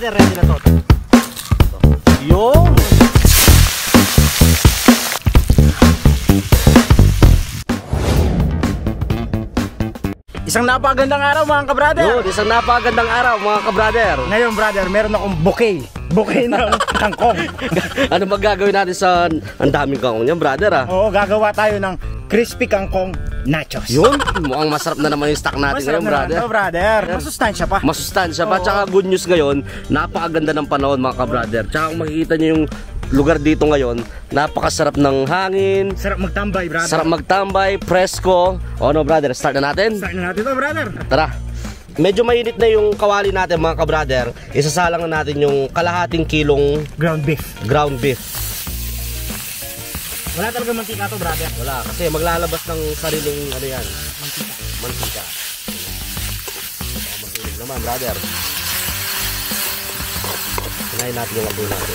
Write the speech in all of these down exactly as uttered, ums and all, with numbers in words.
brother, ready na to. Yun! Isang napakagandang araw mga kabrader. Yun, isang napakagandang araw mga kabrader. Ngayon brother, meron akong bouquet. Bouquet ng kangkong. Ano magagawin natin sa ang daming kangkong niyan brother ah? Oo, gagawa tayo ng crispy kangkong nachos. Yun, mukhang masarap na naman yung stock natin Masarap ngayon brother. na brother. Masustansya pa. Masustansya pa. Oo. Tsaka good news ngayon, napakaganda ng panahon mga kabrader. Tsaka kung makikita nyo yung lugar dito ngayon, napakasarap ng hangin. Sarap magtambay brother. Sarap magtambay, presko. O ano brother, start na natin? Start na natin to brother. Tara. Medyo mainit na yung kawali natin mga kabrader. Isasalang na natin yung kalahating kilong Ground beef. ground beef. Wala talaga mantika to brother. Wala, kasi maglalabas ng sariling ano yan, Mantika. mantika. Baka masunog naman brother. Hinayin natin yung apoy natin.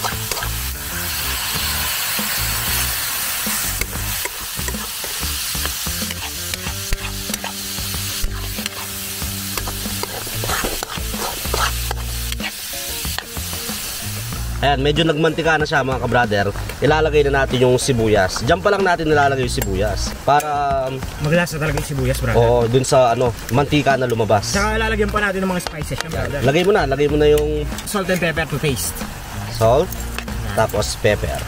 Ayan, medyo nagmantika na siya mga kabrader. Ilalagay na natin yung sibuyas. Diyan pa lang natin nilalagay yung sibuyas. Para, Maglasa talaga yung sibuyas brother. oo, dun sa ano, mantika na lumabas. Saka lalagyan pa natin ng mga spices yan brother. Lagay mo na, lagay mo na yung Salt and pepper to taste. salt, tapos pepper.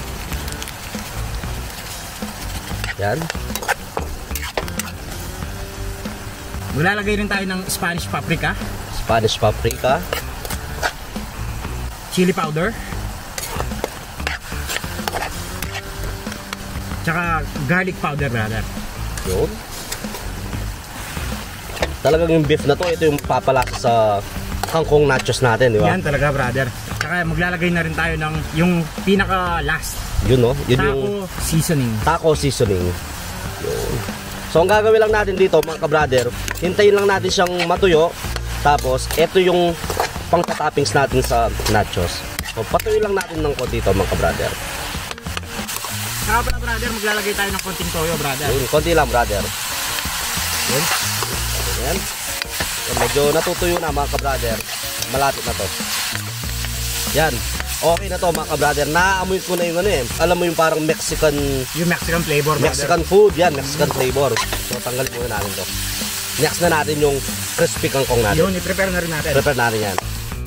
Yan. Maglalagay rin tayo ng Spanish paprika, Spanish paprika. chili powder, tsaka garlic powder brother. Yun. Talagang yung beef na to, ito yung papalasa sa kangkong nachos natin, di ba? Yan talaga brother. Tsaka maglalagay na rin tayo ng yung pinaka last, Yun no, yun taco yung seasoning. taco seasoning. Yun. So ang gagawin lang natin dito mga kabrader, hintayin lang natin siyang matuyo. Tapos ito yung pang toppings natin sa nachos. So patuloy lang natin ng konti dito mga kabrader. Saka pala brother, maglalagay tayo ng konting toyo brother. Yun, konti lang brother. Yun. Yan. So, medyo natutuyo na mga kabrader. Malapit na to. Yan. Okay na to mga kabrader. Naaamoy ko na yung ano eh. Alam mo yung parang Mexican Yung Mexican flavor brother. Mexican food. Yan, Mexican flavor. So tanggalin muna natin to. Next na natin yung crispy kangkong natin. Yun, i-prepare na rin natin. Prepare natin yan.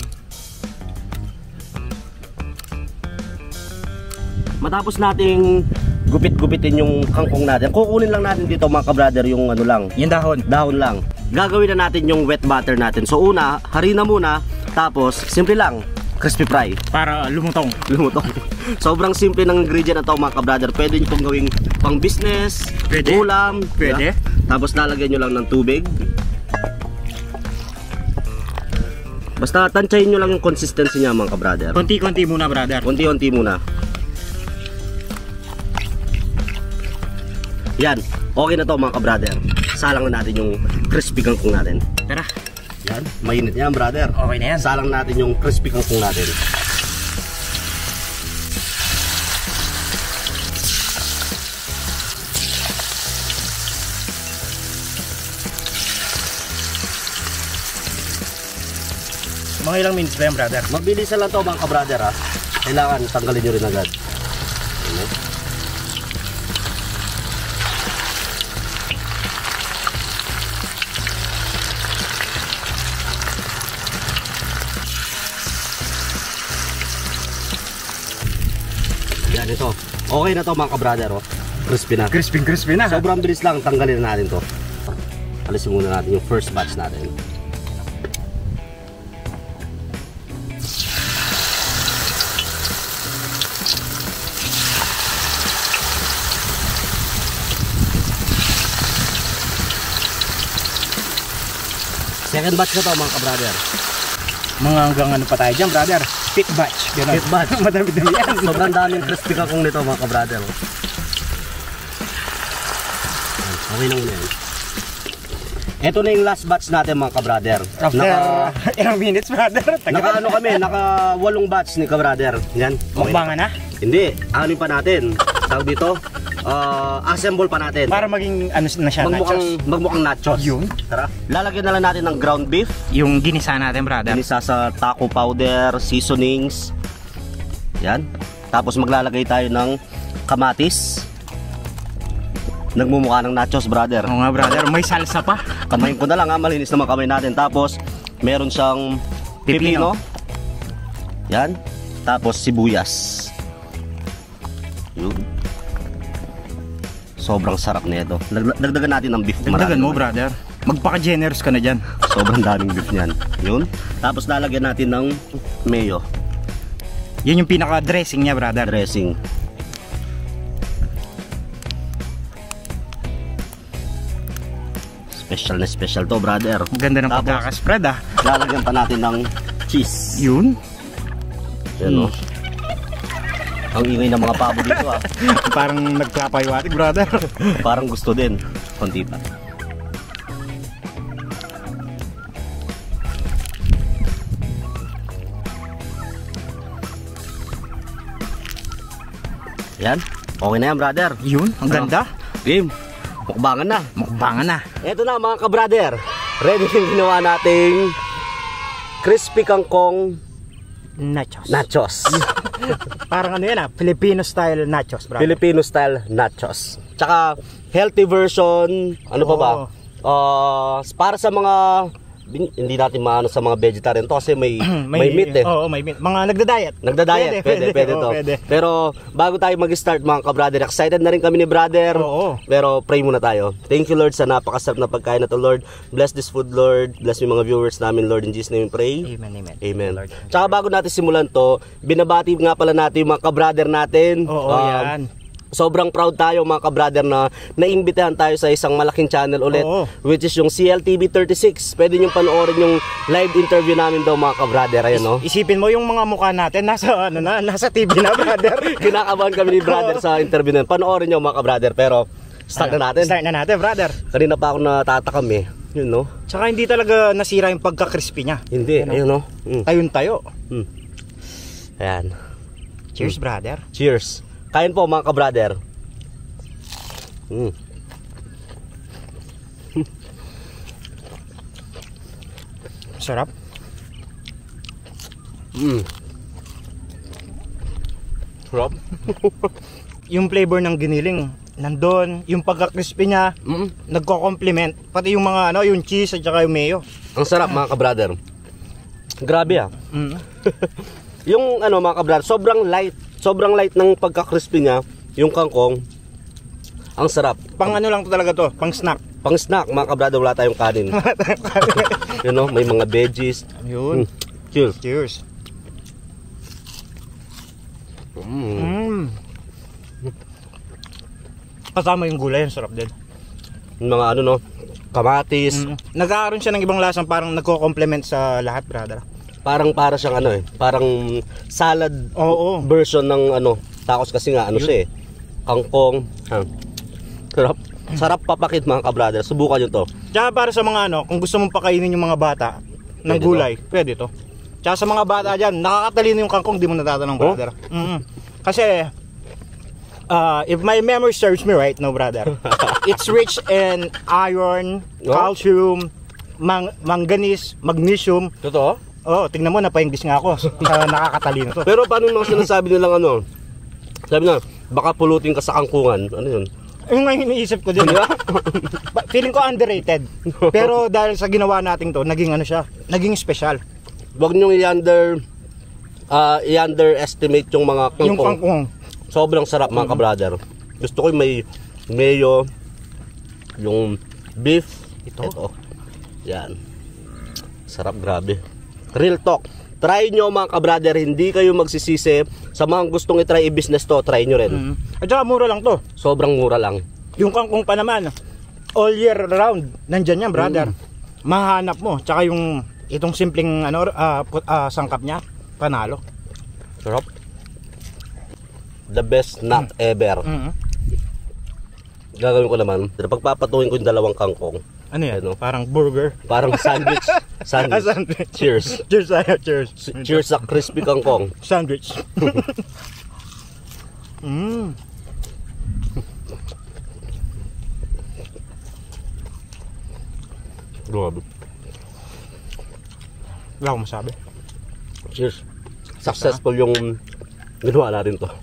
Matapos nating gupit-gupitin yung kangkong natin, kukunin lang natin dito mga kabrader yung ano lang, Yung dahon. dahon lang. Gagawin na natin yung wet butter natin. So una, harina muna, tapos simple lang, crispy fry. Para lumutong. Lumutong. Sobrang simple ng ingredient na to mga kabrader. Pwede nyo itong gawing pang business, Pwede. ulam. Pwede. Diba? Tapos lalagyan nyo lang ng tubig. Basta tansyahin nyo lang yung consistency niya mga kabrader. Konti-konti muna brother. Unti-unti muna. Yan, okay na to mga kabrader. Salang na natin yung crispy kangkong natin. Tara. Yan, mainit yan brother. Okay na yan. Salang natin yung crispy kangkong natin. Mga ilang minutes ba yan brother? Mabilisan lang to mga kabrader ha. Kailangan tanggalin nyo rin agad. Ano? Yan ito. Okay na to mga kabrader oh. Crispy na. Crispy crispy na. Sobrang bilis lang, tanggalin na natin to. Alisin muna natin yung first batch natin. Second batch na to mga kabrader. Mga hanggang ano pa tayo dyan brother? Pit batch. Ganun. Pit batch. Madami-dami yan. Sobrang daming crispy kangkong nito mga kabrader. Okay lang muna yan. Ito na yung last batch natin mga kabrader. After Naka, ilang minutes brother? naka ano kami, naka walong batch ni kabrader. Yan. Okay. Mukbangan na? Hindi, anin pa natin. Tawag dito, ah, assemble pa natin. Para maging ano na siya, Magmukhang, nachos. magmukhang nachos. Yun. Tara. Lalagyan na lang natin ng ground beef. Yung ginisa natin, brother. Ginisa sa taco powder, seasonings. Yan. Tapos maglalagay tayo ng kamatis. Nagmumukha ng nachos, brother. Oo nga, brother. May salsa pa. Kamayin ko na lang ha, malinis naman kamay natin. Tapos meron siyang pipino. Pipino. Yan. Tapos sibuyas. Yun. Sobrang sarap nito. Dag- Dagdagan natin ng beef. Dagdagan Marami mo, naman. brother. Magpaka-generous ka na dyan. Sobrang daming beef niyan. Yun. Tapos lalagyan natin ng mayo. Yun yung pinaka-dressing niya, brother. Dressing. Special na special to, brother. Ang ganda ng Tapos, pagkakaspread, ah. lalagyan pa natin ng cheese. Yun. Yan, oh. Ang ingay ng mga pabo dito, ah. Parang nagpapaywatig, brother. Parang gusto din. Konti pa. Yan. Okay na yan, brother. Yun, ang ganda. Game. Mukbangan na. Mukbangan na. Eto na, mga ka-brother. Ready yung ginawa nating crispy kangkong Nachos. nachos. Parang ano yan, ah. Filipino style nachos, brother. Filipino style nachos. Tsaka healthy version, ano pa ba? Oo. Uh, para sa mga bin- hindi natin maano sa mga vegetarian to kasi may may, meat eh. Oo, may meat. Mga nagda-diet. Nagda-diet, pwede, pwede, Oo, to. pwede. Pero bago tayo mag-start, mga ka-brother, excited na rin kami ni brother. Oo. Pero pray muna tayo. Thank you, Lord, sa napakasarap na pagkain na to, Lord. Bless this food, Lord. Bless yung mga viewers namin, Lord. In Jesus' name we pray. Amen, amen. Amen. Tsaka bago natin simulan to, binabati nga pala natin yung mga ka-brother natin. Oo, Um, yan. Sobrang proud tayo, mga ka-brother, na naimbitahan tayo sa isang malaking channel ulit, Oo. which is yung C L T V thirty-six. Pwede nyo panoorin yung live interview namin daw, mga ka-brother. Ayan, no? Isipin mo yung mga mukha natin nasa ano na, nasa T V na, brother. Kinakabahan kami ni brother sa interview na yun. Panoorin nyo, mga ka-brother. Pero start na natin. Start na natin, brother. Kanina pa ako natatakam eh. Yun, no? Tsaka hindi talaga nasira yung pagka-crispy niya. Hindi, ayun, no? Mm. Tayong tayo. Mm. Ayan. Cheers, brother. Cheers. Kain po, mga ka-brother. Mm. Sarap. Mm. Sarap. Yung flavor ng giniling nandun, yung pagka-crispy niya Mm. nagko-complement, pati yung mga ano, yung cheese at saka yung mayo. Ang sarap, mga ka-brother. Grabe ah. Mm. Yung ano, mga ka-brother, sobrang light. Sobrang light ng pagka-crispy niya. Yung kangkong. Ang sarap. Pang ano lang to talaga to, pang snack. Pang snack, mga ka-brother, wala tayong kanin. You know, may mga veggies. Yun. Mm. Cheers. Cheers. Mm. Mm. Kasama yung gulay, ang sarap din. Yung mga ano, no, kamatis. Mm. Nagkakaroon siya ng ibang lasang parang nagko-complement sa lahat, brother. Parang para siyang ano eh, parang salad Oo. version ng ano, tacos kasi nga ano Yun. siya eh. Kangkong. Ha. Sarap. Sarap papakit, mga ka-brother. Subukan nyo to. Tsaka para sa mga ano, kung gusto mong pakainin yung mga bata ng Pwede gulay, pwede to. Tsaka sa mga bata dyan, nakakatalino yung kangkong, di mo natatanong, Oh? brother. Mm-hmm. Kasi, uh, if my memory serves me right, no, brother, it's rich in iron, Oh? calcium, mang manganese, magnesium. Totoo? Oh, tingnan mo, napainggis nga ako sa nakakatalino to. Pero paano nung sinasabi nilang ano? Sabi na, baka pulutin ka sa kangkungan. Ano yun? Yung nga iniisip ko din. Di ba? Ba- Feeling ko underrated. Pero dahil sa ginawa natin to, naging ano siya, naging special. Huwag nyo i-under uh, i-underestimate yung mga kangkong. Yung kangkong. Sobrang sarap, mga ka-brother. Gusto ko yung may mayo, yung beef. Ito? Ito. Yan. Sarap, grabe. Real talk. Try nyo, mga ka-brother, hindi kayo magsisisi. Sa mga gustong i-try i-business to, try nyo rin. Mm. At saka mura lang to. Sobrang mura lang. Yung kangkong pa naman, all year round, nandyan yan, brother. Mahanap mo. Tsaka yung itong simpleng ano, uh, put, uh, sangkap niya, panalo. Sarap. The best snack ever. Mm. Gagawin ko naman, pagpapatuhin ko yung dalawang kangkong. Ano yan? Ano? Parang burger. Parang sandwich. Sandwich. Ah, sandwich. Cheers. Cheers tayo, cheers. Cheers sa crispy kangkong. Sandwich. mm. Grabe. Wala akong masabi. Cheers. Successful yung ginawa natin to.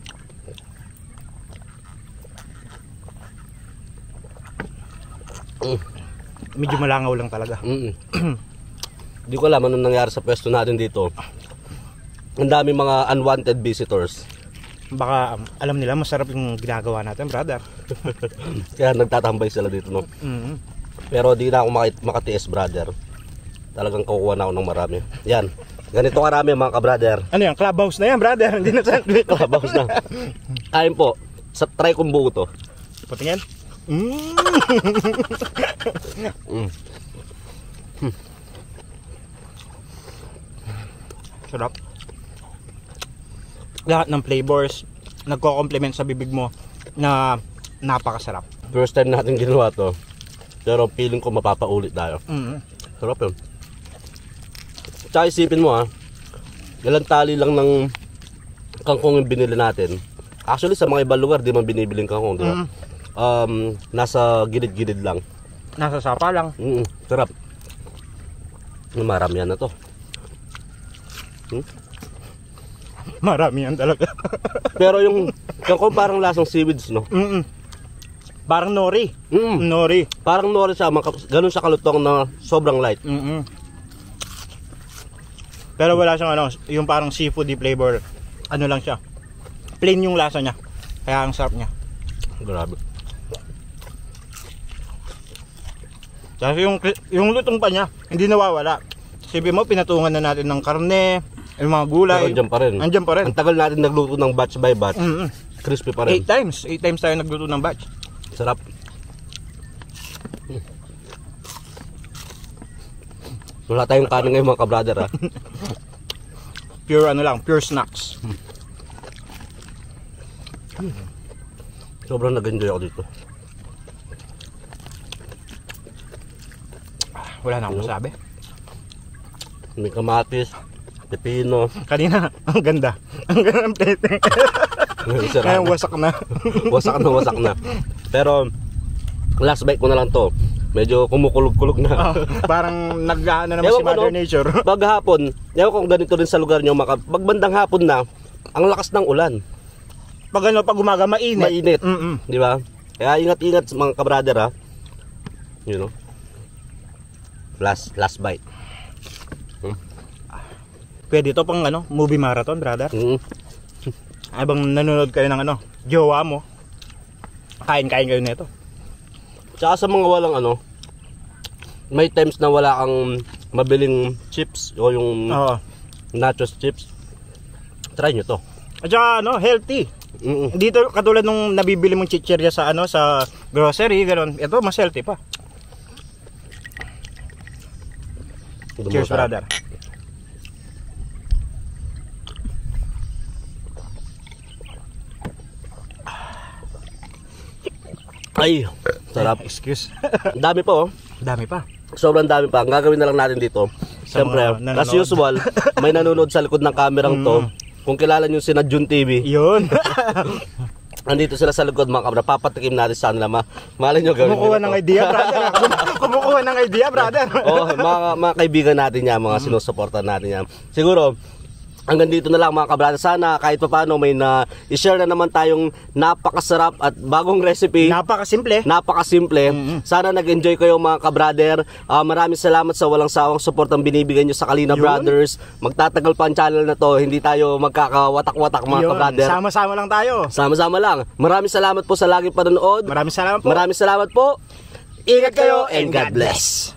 Mm. Medyo malangaw lang talaga. Mm. Di ko alam anong nangyari sa pwesto natin dito. Ang dami mga unwanted visitors. Baka um, alam nila masarap yung ginagawa natin, brother. Kaya nagtatambay sila dito, no? Mm-hmm. Pero di na ako makit- makatiis, brother. Talagang kukuha na ako ng marami. Yan. Ganito karami, mga ka-brother. Ano yan? Clubhouse na yan, brother. Hindi na sandwich. Clubhouse na. Ayun po. Sa try kong buo to. Patingin. Mm. Mm. Hmm. Sarap. Lahat ng flavors nagko-complement sa bibig mo na napakasarap. First time natin ginawa to. Pero feeling ko mapapaulit tayo. Mm-hmm. Sarap yun. Tsaka isipin mo ha, ilang tali lang ng kangkong yung binili natin. Actually sa mga ibang lugar di man binibiling kangkong, di ba? Mm. Um, nasa gilid-gilid lang. Nasa sapa lang. Mm, sarap. Marami yan na to. Hmm? Marami yan talaga. Pero yung kangkong parang lasang seaweeds, no? Mm-mm. Parang nori. Mm. Nori. Parang nori siya, maka- ganun siya kalutong na sobrang light. Mm-mm. Pero wala siyang ano, yung parang seafoody flavor. Ano lang siya. Plain yung lasa niya. Kaya ang sarap niya. Grabe. Kasi yung, yung lutong pa niya, hindi nawawala. Sabi mo, pinatungan na natin ng karne, yung mga gulay. Pero andyan pa rin. Andyan pa rin. Ang tagal natin nagluto ng batch by batch. Mm-mm. Crispy pa rin. Eight times. Eight times tayo nagluto ng batch. Sarap. Hmm. Wala tayong kanin ngayon, mga ka-brother, ha? Pure ano lang, pure snacks. Sobrang nag-enjoy ako dito. Wala na akong masabi. May kamatis, pepino. Kanina, ang ganda. Ang ganda ng plating. Ngayon wasak na. Wasak na, wasak na. Pero, last bite ko na lang to. Medyo kumukulog-kulog na. Oh, parang nag-ano naman Ewan si ko, Mother no? Nature. Pag hapon, ewan kung ganito rin sa lugar nyo, maka, pag bandang hapon na, ang lakas ng ulan. Pag ano, pag umaga, mainit. Mainit. Mm-mm. Di ba? Kaya ingat-ingat mga ka-brother, ha. You know. Last, last bite. Hmm. Pwede to pang ano, movie marathon, brother. Mm. Habang nanonood kayo ng ano, jowa mo, kain-kain kayo nito. Tsaka sa mga walang ano, may times na wala kang mabiling chips o yung Oo. nachos chips. Try nyo to. At saka ano, healthy. Mm-mm. Dito katulad nung nabibili mong chichirya sa ano, sa grocery, gano'n. Ito mas healthy pa. Cheers, brother. Ay, sarap. Excuse. Ang dami pa, oh. Dami pa. Sobrang dami pa. Ang gagawin na lang natin dito, Sa siyempre, mga nanonood. as usual, may nanonood sa likod ng kamerang to. Mm. Kung kilala nyo si Jun T V, Yun. andito sila sa likod, mga kabra. Papatikim natin sa kanila. Ma Malay nyo gawin Kumukuha nila ng to. idea, brother. Kumukuha ng idea, brother. Oh, mga, mga kaibigan natin yan, mga sinusuportan natin yan. Siguro, hanggang dito na lang, mga kabrada. Sana kahit papaano may na i-share na naman tayong napakasarap at bagong recipe. Napakasimple. Napakasimple. Mm-hmm. Sana nag-enjoy kayo, mga kabrader. Uh, maraming salamat sa walang sawang support ang binibigay nyo sa Kalina Yun. Brothers. Magtatagal pa ang channel na to. Hindi tayo magkakawatak-watak, mga Yun. kabrader. Sama-sama lang tayo. Sama-sama lang. Maraming salamat po sa laging panonood. Maraming salamat po. Maraming salamat po. Ingat kayo and God bless.